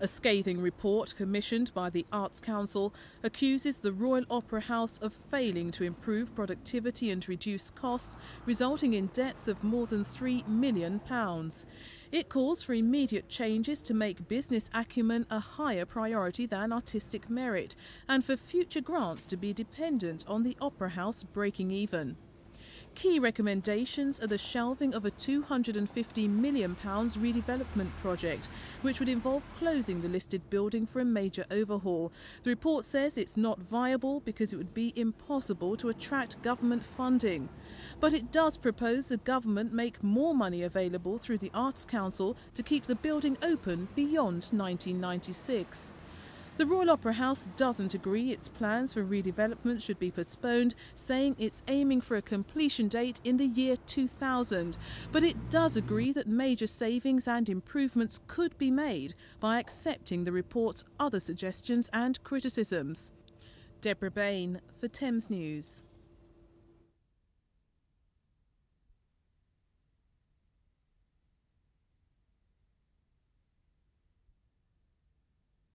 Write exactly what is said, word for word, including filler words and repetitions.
A scathing report commissioned by the Arts Council accuses the Royal Opera House of failing to improve productivity and reduce costs, resulting in debts of more than three million pounds. It calls for immediate changes to make business acumen a higher priority than artistic merit, and for future grants to be dependent on the Opera House breaking even. Key recommendations are the shelving of a two hundred and fifty million pounds redevelopment project, which would involve closing the listed building for a major overhaul. The report says it's not viable because it would be impossible to attract government funding. But it does propose the government make more money available through the Arts Council to keep the building open beyond nineteen ninety-six. The Royal Opera House doesn't agree its plans for redevelopment should be postponed, saying it's aiming for a completion date in the year two thousand. But it does agree that major savings and improvements could be made by accepting the report's other suggestions and criticisms. Deborah Bain for Thames News.